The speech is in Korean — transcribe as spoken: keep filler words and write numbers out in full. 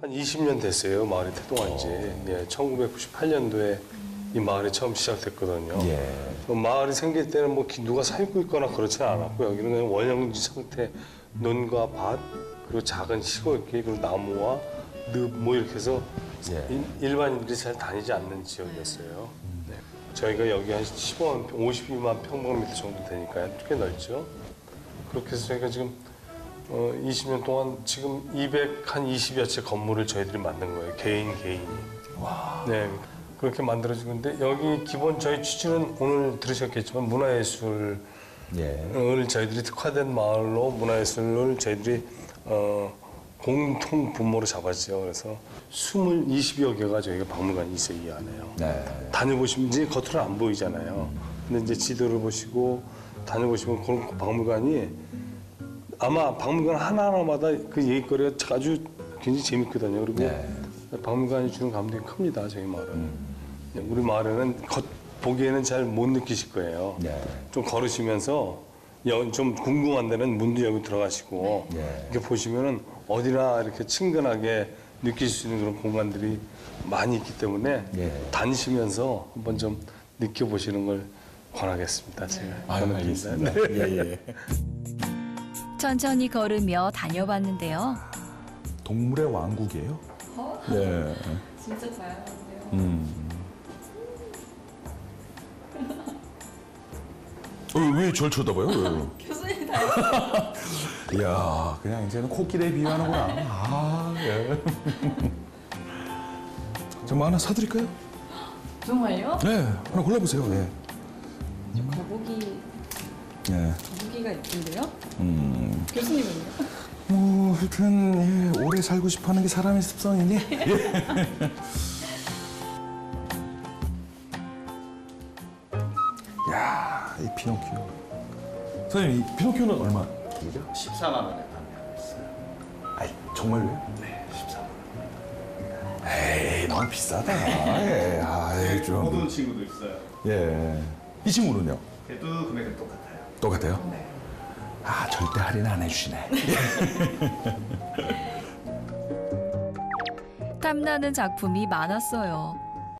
한 이십 년 됐어요. 마을이 태동한 지. 예, 천구백구십팔 년도에 이 마을이 처음 시작됐거든요. 예. 어, 마을이 생길 때는 뭐 기- 누가 살고 있거나 그렇지는 않았고 여기는 그냥 원형지 상태 논과 밭 그리고 작은 시골길 그리고 나무와 늪 뭐 이렇게 해서 예. 일, 일반인들이 잘 다니지 않는 지역이었어요. 네. 저희가 여기 한 십오만, 오십이만 평방미터 정도 되니까요. 꽤 넓죠. 그렇게 해서 저희가 지금 어, 이십 년 동안 지금 이백이십여 채 건물을 저희들이 만든 거예요. 개인 개인이. 와. 네. 그렇게 만들어지고 있는데 여기 기본 저희 취지는 오늘 들으셨겠지만 문화예술을 예. 저희들이 특화된 마을로 문화예술을 저희들이 어, 공통 분모로 잡았죠. 그래서 스물 이십여 개가 저희가 박물관이 있어요, 이 안에요. 네. 다녀보시면 이제 겉으로 안 보이잖아요. 근데 이제 지도를 보시고 다녀보시면 그런 박물관이 아마 박물관 하나하나마다 그 얘기거리가 아주 굉장히 재밌거든요. 그리고 네. 박물관이 주는 감동이 큽니다, 저희 마을은. 우리 마을에는 겉 보기에는 잘 못 느끼실 거예요. 네. 좀 걸으시면서 여- 좀 궁금한 데는 문도 열고 들어가시고 네. 이렇게 보시면은 어디나 이렇게 친근하게 느낄 수 있는 그런 공간들이 많이 있기 때문에 네. 다니시면서 한번 좀 느껴보시는 걸 권하겠습니다. 제가. 아유, 저는 알겠습니다. 네. 예, 예. 천천히 걸으며 다녀봤는데요. 동물의 왕국이에요? 어? 예. 진짜 다양한데요. 음. 어, 왜 절 쳐다봐요? 왜? 교수님 다 이야, 그냥 이제는 코끼리에 비유하는구나. 아, 예. 정말 하나 사드릴까요? 정말요? 네, 하나 골라보세요. 예. 저 거북이 예. 거북이가 예쁜데요? 음. 교수님은요? 뭐, 하여튼, 예, 오래 살고 싶어 하는 게 사람의 습성이니? 예. 야, 이 피노키오. 선생님, 이 피노키오는 얼마? 십사만 원에 판매하고 있어요. 아이, 정말로요? 네, 십사만 원. 에이, 너무 비싸다. 예, 아이, 좀. 모든 친구도 있어요. 예. 이 친구는요? 걔도 금액은 똑같아요. 똑같아요? 네. 아, 절대 할인 안 해주시네. 탐나는 작품이 많았어요.